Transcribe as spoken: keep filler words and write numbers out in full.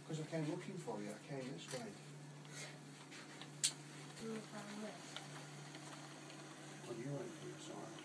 Because I came looking for you, I came this way. You were from where? Well, you went here, sorry.